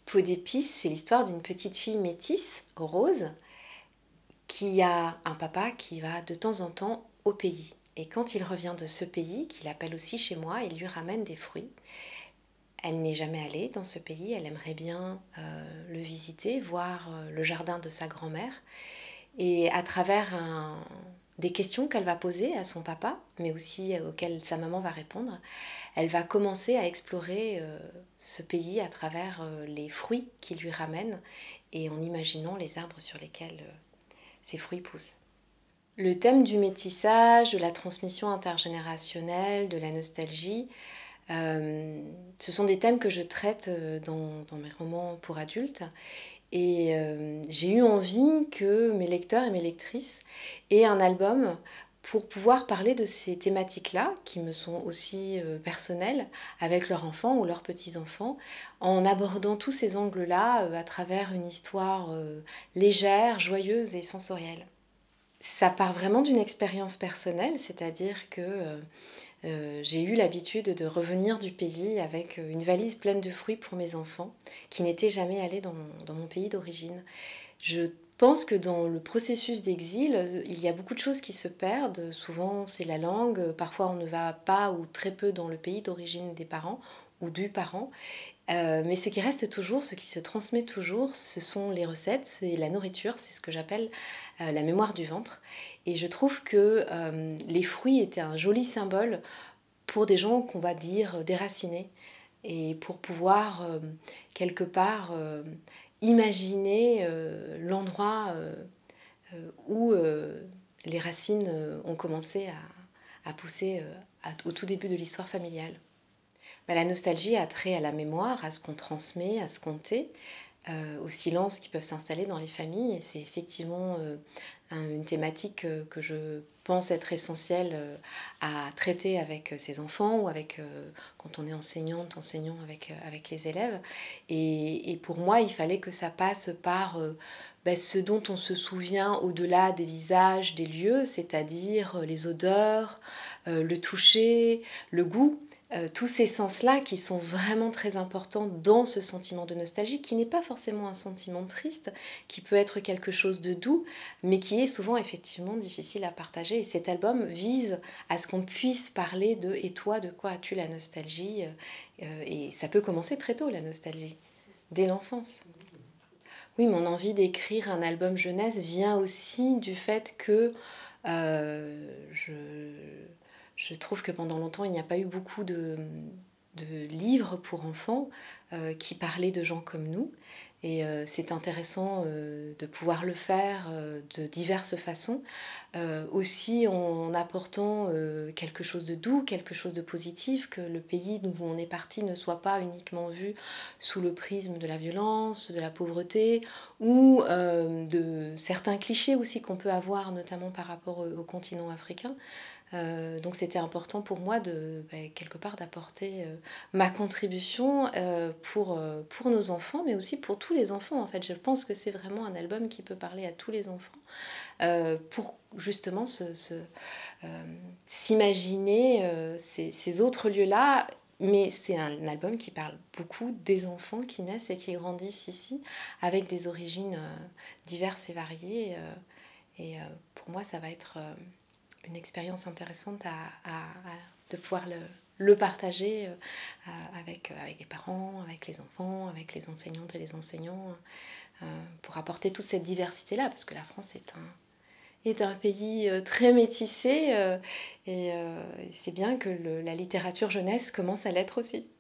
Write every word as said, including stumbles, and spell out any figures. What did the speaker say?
Peau d'épice, c'est l'histoire d'une petite fille métisse, Rose, qui a un papa qui va de temps en temps au pays. Et quand il revient de ce pays, qu'il appelle aussi chez moi, il lui ramène des fruits. Elle n'est jamais allée dans ce pays, elle aimerait bien euh, le visiter, voir euh, le jardin de sa grand-mère. Et à travers un, des questions qu'elle va poser à son papa, mais aussi auxquelles sa maman va répondre, elle va commencer à explorer euh, ce pays à travers euh, les fruits qu'il lui ramène et en imaginant les arbres sur lesquels euh, ces fruits poussent. Le thème du métissage, de la transmission intergénérationnelle, de la nostalgie, euh, ce sont des thèmes que je traite dans, dans mes romans pour adultes. Et euh, j'ai eu envie que mes lecteurs et mes lectrices aient un album pour pouvoir parler de ces thématiques-là, qui me sont aussi euh, personnelles, avec leurs enfants ou leurs petits-enfants, en abordant tous ces angles-là euh, à travers une histoire euh, légère, joyeuse et sensorielle. Ça part vraiment d'une expérience personnelle, c'est-à-dire que euh, euh, j'ai eu l'habitude de revenir du pays avec une valise pleine de fruits pour mes enfants qui n'étaient jamais allés dans mon, dans mon pays d'origine. Je pense que dans le processus d'exil, il y a beaucoup de choses qui se perdent. Souvent, c'est la langue. Parfois, on ne va pas ou très peu dans le pays d'origine des parents ou du parent. Euh, mais ce qui reste toujours, ce qui se transmet toujours, ce sont les recettes, c'est la nourriture, c'est ce que j'appelle euh, la mémoire du ventre. Et je trouve que euh, les fruits étaient un joli symbole pour des gens qu'on va dire déracinés et pour pouvoir euh, quelque part euh, imaginer euh, l'endroit euh, euh, où euh, les racines euh, ont commencé à, à pousser euh, à, au tout début de l'histoire familiale. Bah, la nostalgie a trait à la mémoire, à ce qu'on transmet, à ce qu'on tait, euh, aux silences qui peuvent s'installer dans les familles. Et c'est effectivement euh, un, une thématique euh, que je pense être essentielle euh, à traiter avec euh, ses enfants ou avec, euh, quand on est enseignante, enseignant avec, euh, avec les élèves. Et, et pour moi, il fallait que ça passe par euh, bah, ce dont on se souvient au-delà des visages, des lieux, c'est-à-dire les odeurs, euh, le toucher, le goût. Euh, tous ces sens-là qui sont vraiment très importants dans ce sentiment de nostalgie, qui n'est pas forcément un sentiment triste, qui peut être quelque chose de doux, mais qui est souvent effectivement difficile à partager. Et cet album vise à ce qu'on puisse parler de « et toi, de quoi as-tu la nostalgie ?» euh, Et ça peut commencer très tôt, la nostalgie, dès l'enfance. Oui, mon envie d'écrire un album jeunesse vient aussi du fait que euh, je... Je trouve que pendant longtemps, il n'y a pas eu beaucoup de, de livres pour enfants euh, qui parlaient de gens comme nous. Et euh, c'est intéressant euh, de pouvoir le faire euh, de diverses façons, euh, aussi en apportant euh, quelque chose de doux, quelque chose de positif, que le pays d'où on est parti ne soit pas uniquement vu sous le prisme de la violence, de la pauvreté, ou euh, de certains clichés aussi qu'on peut avoir, notamment par rapport au, au continent africain. Euh, donc c'était important pour moi de bah, quelque part d'apporter euh, ma contribution euh, pour, euh, pour nos enfants, mais aussi pour tous les enfants. En fait, je pense que c'est vraiment un album qui peut parler à tous les enfants euh, pour justement se, se, euh, s'imaginer euh, ces, ces autres lieux-là. Mais c'est un album qui parle beaucoup des enfants qui naissent et qui grandissent ici, avec des origines euh, diverses et variées. Euh, et euh, pour moi, ça va être euh, une expérience intéressante à, à, à, de pouvoir le, le partager euh, avec, avec les parents, avec les enfants, avec les enseignantes et les enseignants, euh, pour apporter toute cette diversité-là, parce que la France est un, est un pays euh, très métissé, euh, et, euh, et c'est bien que le, la littérature jeunesse commence à l'être aussi.